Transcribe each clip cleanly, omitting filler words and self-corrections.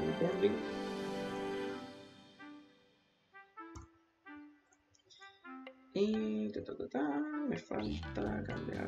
Recording. Y me falta cambiar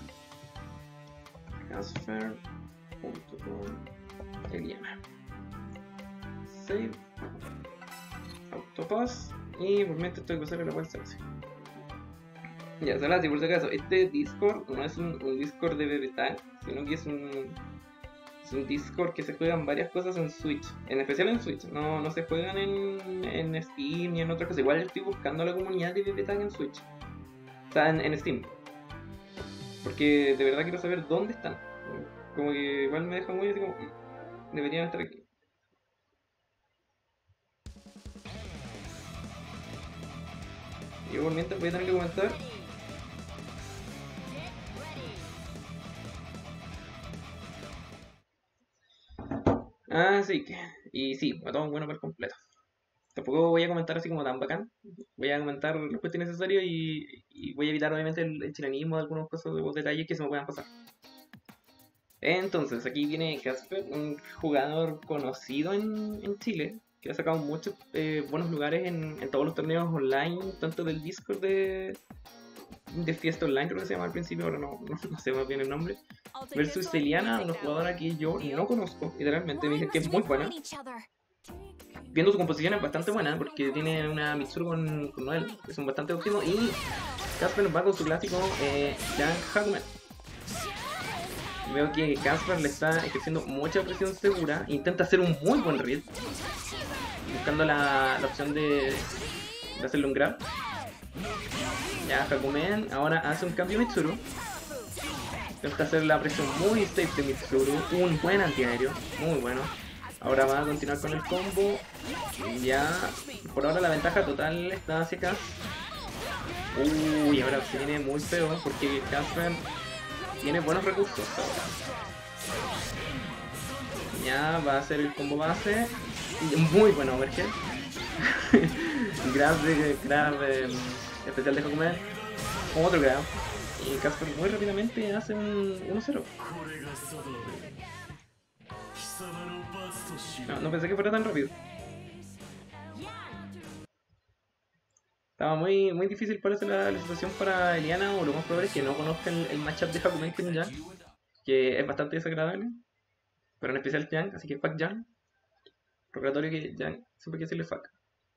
Casper.com Eliana. Save. Autopass. Y por mientras estoy pasando la cual Celsius. Ya, Salati, por si acaso, este Discord no es un Discord de bebé, sino que es un Discord que se juegan varias cosas en Switch, en especial en Switch, no se juegan en Steam ni en otras cosas. Igual estoy buscando la comunidad de bebé en Switch, o sea, en Steam, porque de verdad quiero saber dónde están, como que igual me deja muy así como, deberían estar aquí. Yo por mientras voy a tener que comentar. Así que, y sí, todo bueno por completo. Tampoco voy a comentar así como tan bacán. Voy a comentar lo que es necesario y voy a evitar obviamente el chilenismo de algunos cosas, de detalles que se me puedan pasar. Entonces, aquí viene Casper, un jugador conocido en Chile, que ha sacado muchos buenos lugares en todos los torneos online, tanto del Discord de Fiesta Online, creo que se llama al principio, ahora no sé más bien el nombre, versus Eliana, una jugadora que yo no conozco, literalmente me dicen que es muy buena. Viendo su composición es bastante buena, porque tiene una Mitsuru con Noel, que son bastante óptimos, y Casper va con su clásico Young Hakumen. Veo que Casper le está ejerciendo mucha presión segura, intenta hacer un muy buen read, buscando la opción de hacerle un grab. Ya, Hakumen ahora hace un cambio Mitsuru. Intenta hacer la presión muy safe de Mitsuru. Un buen antiaéreo, muy bueno. Ahora va a continuar con el combo. Ya, por ahora la ventaja total está hacia Cas. Uy, ahora se viene muy feo porque Casper tiene buenos recursos ahora. Ya, va a hacer el combo base. Muy bueno overhead. Grab especial de Hakumen. Otro grab. Y Casper muy rápidamente hace un 1-0. No pensé que fuera tan rápido. Estaba muy difícil parece la situación para Eliana, o lo más probable es que no conozca el matchup de Hakumen con Yang, que es bastante desagradable, pero en especial Yang, así que fuck Yang. Recordatorio que Yang siempre hay que decirle fuck.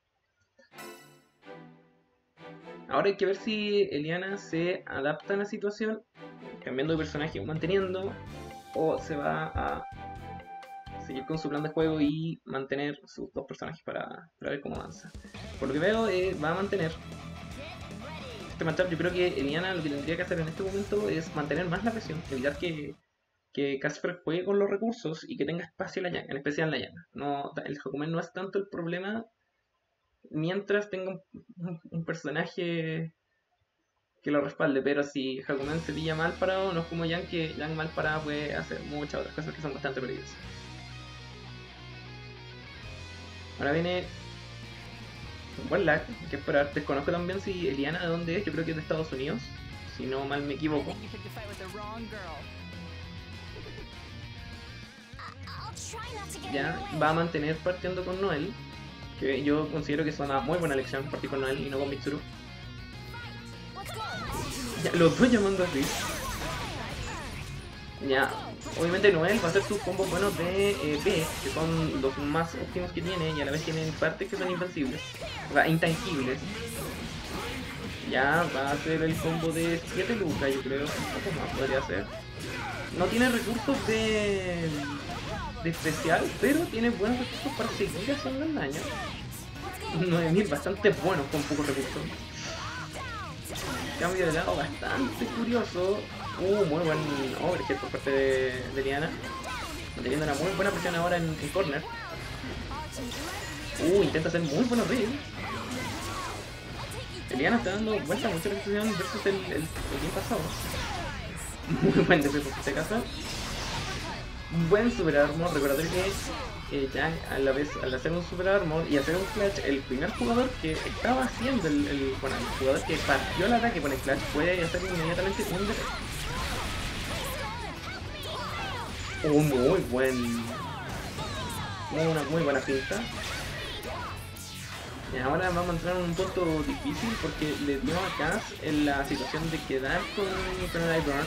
Ahora hay que ver si Eliana se adapta a la situación, cambiando de personaje o manteniendo, o se va a seguir con su plan de juego y mantener sus dos personajes para ver cómo avanza. Por lo que veo, va a mantener este matchup. Yo creo que Eliana lo que tendría que hacer en este momento es mantener más la presión, evitar que Casper juegue con los recursos y que tenga espacio la Yang, en especial la Yang. No, el Hakumen no es tanto el problema mientras tenga un personaje que lo respalde, pero si Hakumen se pilla mal parado, no es como Yang, que Yang mal parado puede hacer muchas otras cosas que son bastante peligrosas. Ahora viene un buen lag, hay que esperar. Desconozco también si Eliana de dónde es, yo creo que es de Estados Unidos, si no mal me equivoco. Ya, va a mantener partiendo con Noel, que yo considero que es una muy buena elección partir con Noel y no con Mitsuru. Ya, los dos llamando así. Ya, obviamente Noel va a hacer sus combos buenos de B, que son los más óptimos que tiene, y a la vez tienen partes que son invencibles, o sea, intangibles. Ya, va a hacer el combo de 7 lucas, yo creo, un poco más podría ser. No tiene recursos de especial, pero tiene buenos recursos para seguir haciendo el daño. 9000 bastante buenos con pocos recursos. Cambio de lado bastante curioso. Muy buen overhead por parte de Eliana, manteniendo una muy buena presión ahora en corner. Intenta hacer muy buenos reads. Eliana está dando vuelta mucha presión versus el game pasado. Muy buen DP por este caso. Buen super armor. Recordatorio que Yang al hacer un super armor y hacer un clutch, el primer jugador que estaba haciendo el jugador que partió el ataque con el clutch puede hacer inmediatamente un DP. Muy buen Una muy buena pinta. Y ahora vamos a entrar en un punto difícil porque le dio a Cass en la situación de quedar con el Burn.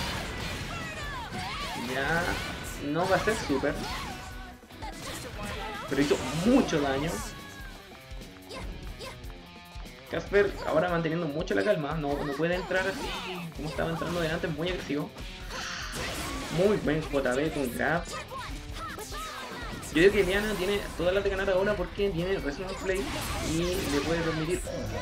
Ya no va a ser super, pero hizo mucho daño. Casper ahora manteniendo mucho la calma, no puede entrar así como estaba entrando delante, muy agresivo. Muy buen JB con grab. Yo digo que Eliana tiene todas las de ganar ahora porque tiene Resonance Plate y le puede permitir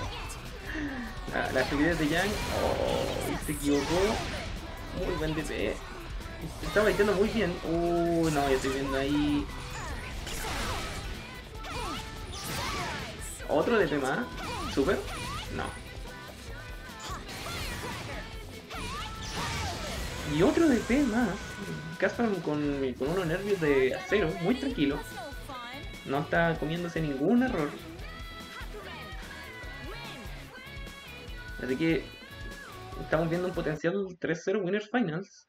la estupidez de Yang. Oh, se equivocó. Muy buen DP. Estaba baiteando muy bien. No, ya estoy viendo ahí. Otro DP más. Super. No. Y otro DP más. Casper con unos nervios de acero, muy tranquilo. No está comiéndose ningún error. Así que estamos viendo un potencial 3-0 Winners Finals.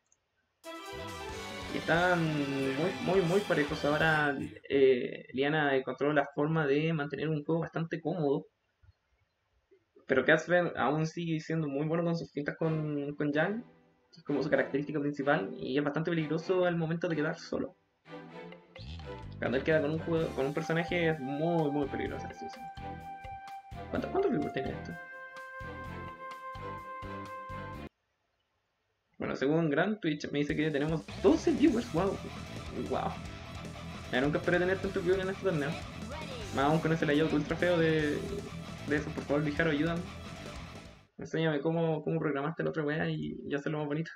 Y están muy parejos. Ahora Liana encontró la forma de mantener un juego bastante cómodo. Pero Casper aún sigue siendo muy bueno con sus fintas con Yang, es como su característica principal, y es bastante peligroso al momento de quedar solo. Cuando él queda con un personaje es muy peligroso. ¿Cuántos viewers tiene esto? Bueno, según Gran Twitch me dice que tenemos 12 viewers. Wow. Ya nunca esperé tener tantos viewers en este torneo. Más aún con ese layout ultra feo de eso. Por favor, Vijaro, ayúdame. Enséñame cómo programaste la otra weá y hacerlo más bonito.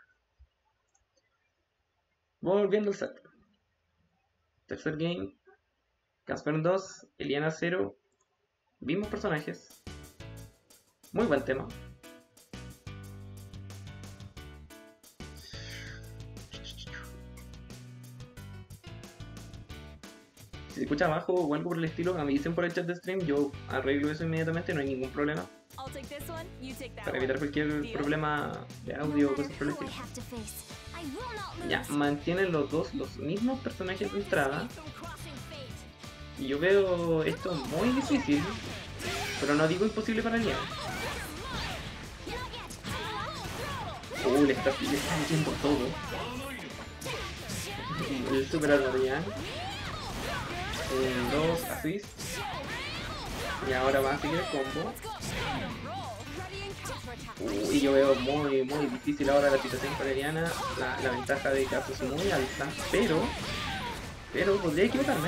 Volviendo al set. Tercer game. Casper 2, Eliana 0. Vimos personajes. Muy buen tema. Si se escucha abajo o algo por el estilo, me dicen por el chat de stream, yo arreglo eso inmediatamente, no hay ningún problema. Para evitar cualquier problema de audio o cosas por el estilo. Ya, mantienen los mismos personajes de entrada. Y yo veo esto muy difícil, pero no digo imposible para Liana. Le está metiendo todo. El super Armorian. 2 assists. Y ahora va a seguir el combo. Y yo veo muy difícil ahora la situación para Eliana. La ventaja de Cass es muy alta, pero podría equivocarme.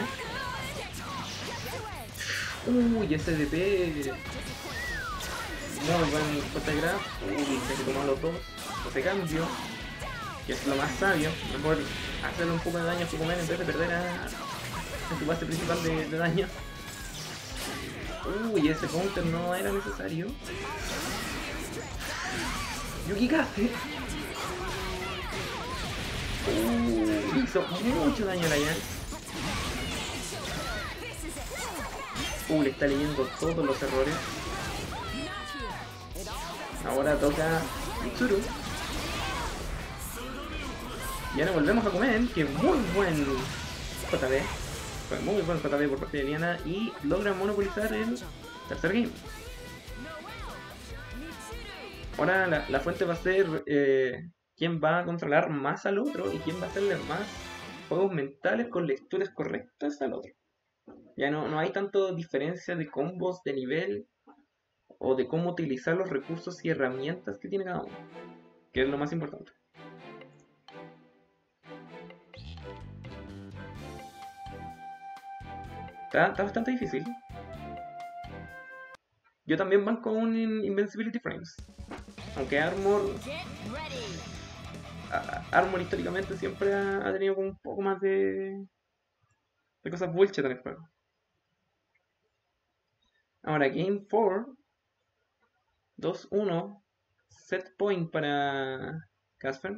Ese DP. Muy buen fotograf. Se tomó los dos. Ese cambio, que es lo más sabio. Mejor hacerle un poco de daño a Fukumen en vez de perder a tu base principal de daño. Ese counter no era necesario. Yukikase. Hizo mucho daño a la Yang. Le está leyendo todos los errores. Ahora toca Mitsuru. Y ahora volvemos a comer, que muy buen JB. Fue muy buen JB por parte de Eliana y logra monopolizar el tercer game. Ahora la fuente va a ser quién va a controlar más al otro y quién va a hacerle más juegos mentales con lecturas correctas al otro. Ya no hay tanto diferencia de combos de nivel o de cómo utilizar los recursos y herramientas que tiene cada uno, que es lo más importante. Está bastante difícil. Yo también banco un Invincibility Frames. Aunque Armor históricamente siempre ha tenido como un poco más de cosas bullshit en el juego. Ahora Game 4. 2-1. Set point para Casper.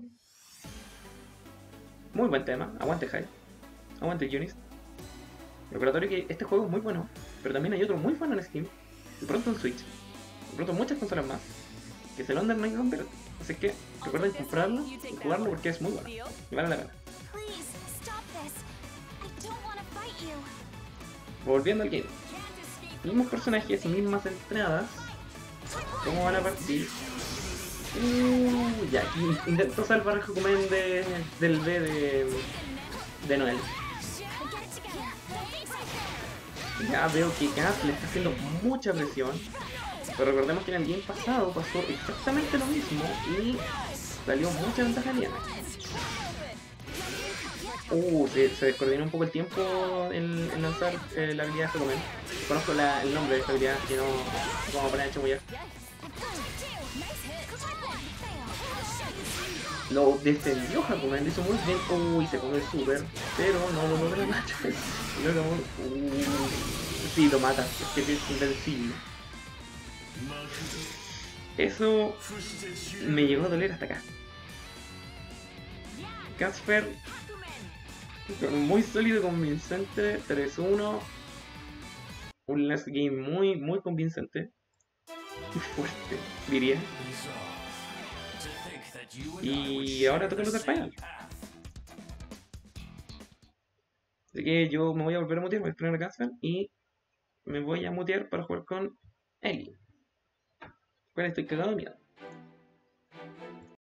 Muy buen tema. Aguante Hype. Aguante Unis. Recordatorio que este juego es muy bueno, pero también hay otro muy bueno en Steam, y pronto en Switch, y pronto en muchas consolas más, que es el Under Night Convert. Así que recuerden comprarlo y jugarlo porque es muy bueno y vale la pena. Volviendo al game. Mismos personajes, mismas entradas. ¿Cómo van a partir? Ya, aquí intento salvar a Hakumen del B de Noel. Ya veo que Gas le está haciendo mucha presión. Pero recordemos que en el game pasado pasó exactamente lo mismo y salió mucha ventaja Liana. Se descoordinó un poco el tiempo en lanzar la habilidad de Hakumen. Conozco el nombre de esta habilidad, que no vamos a poner a chamullar. Lo defendió Hakumen, lo hizo muy bien. Se come el super, pero no lo logra matar. Sí, lo mata, es que es invencible. Eso me llegó a doler hasta acá. Casper, muy sólido, convincente, 3-1. Un last game muy convincente. Y fuerte, diría. Y ahora toca luchar final. Así que yo me voy a volver a mutear, voy a poner a Casper y me voy a mutear para jugar con Ellie. Bueno, estoy cagado de miedo.